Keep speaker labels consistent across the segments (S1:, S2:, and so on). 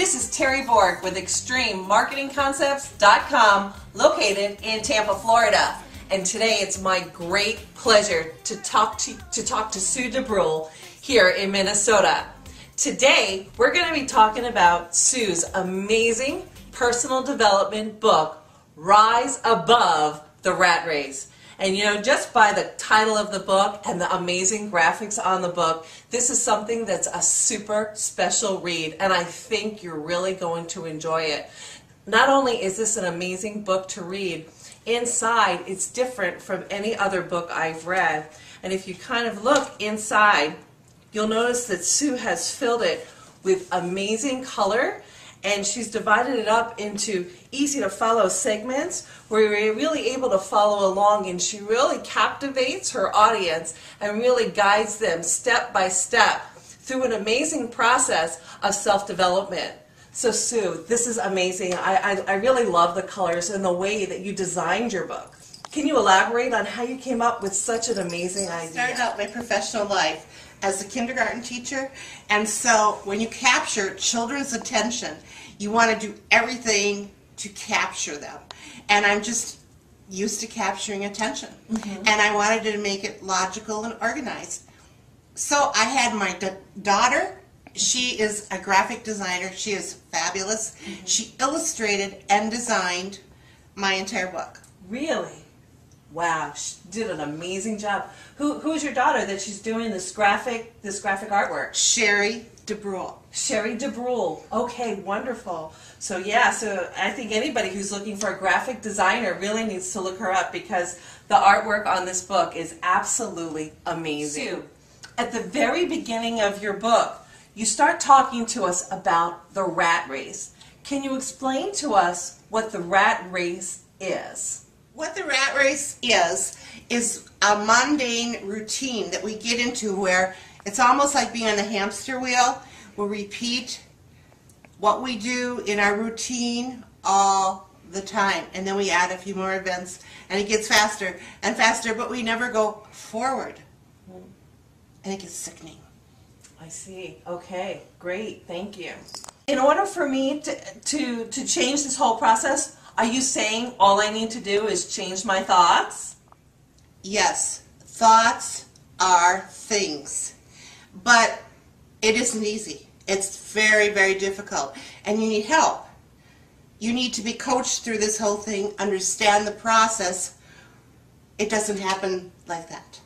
S1: This is Terry Borg with ExtremeMarketingConcepts.com, located in Tampa, Florida. And today it's my great pleasure to talk to Sue Debrule here in Minnesota. Today we're going to be talking about Sue's amazing personal development book, Rise Above the Rat Race. And you know, just by the title of the book and the amazing graphics on the book, this is something that's a super special read, and I think you're really going to enjoy it. Not only is this an amazing book to read, inside it's different from any other book I've read. And if you kind of look inside, you'll notice that Sue has filled it with amazing color, and she's divided it up into easy to follow segments where you're really able to follow along, and she really captivates her audience and really guides them step by step through an amazing process of self-development. So Sue, this is amazing. I really love the colors and the way that you designed your book. Can you elaborate on how you came up with such an amazing idea?
S2: I started out my professional life as a kindergarten teacher, and so when you capture children's attention, you want to do everything to capture them. And I'm just used to capturing attention. And I wanted to make it logical and organized. So I had my daughter. She is a graphic designer. She is fabulous. She illustrated and designed my entire book.
S1: Really? Wow, she did an amazing job. Who's your daughter that she's doing this graphic artwork?
S2: Sue Debrule.
S1: Sue Debrule. Okay, wonderful. So yeah, so I think anybody who's looking for a graphic designer really needs to look her up, because the artwork on this book is absolutely amazing. Sue, at the very beginning of your book, you start talking to us about the rat race. Can you explain to us what the rat race is?
S2: What the rat race is a mundane routine that we get into where it's almost like being on a hamster wheel. We repeat what we do in our routine all the time, and then we add a few more events, and it gets faster and faster, but we never go forward, and it gets sickening.
S1: I see. Okay, great. Thank you. In order for me to change this whole process, are you saying all I need to do is change my thoughts?
S2: Yes, thoughts are things, but it isn't easy. It's very, very difficult, and you need help. You need to be coached through this whole thing, understand the process. It doesn't happen like that.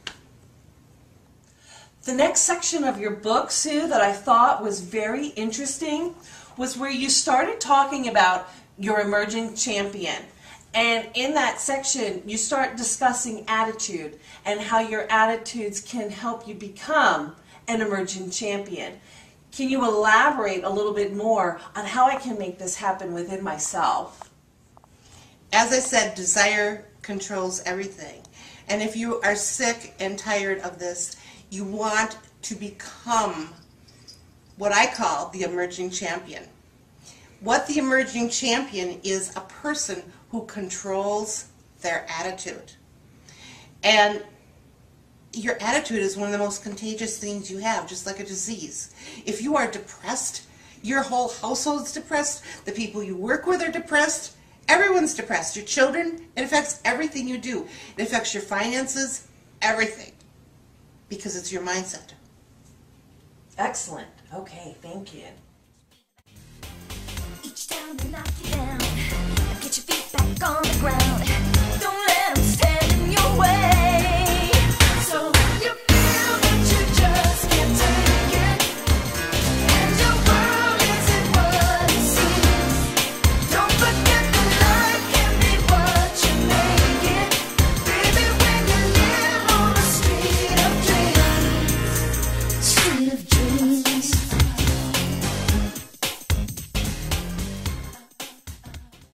S1: The next section of your book, Sue, that I thought was very interesting was where you started talking about your emerging champion. And in that section, you start discussing attitude and how your attitudes can help you become an emerging champion. Can you elaborate a little bit more on how I can make this happen within myself?
S2: As I said, desire controls everything. And if you are sick and tired of this, you want to become what I call the emerging champion. What the emerging champion is a person who controls their attitude. And your attitude is one of the most contagious things you have, just like a disease. If you are depressed, your whole household's depressed, the people you work with are depressed, everyone's depressed. Your children, it affects everything you do. It affects your finances, everything, because it's your mindset.
S1: Excellent. Okay, thank you.
S3: Each time they knock you down, get your feet back on the ground.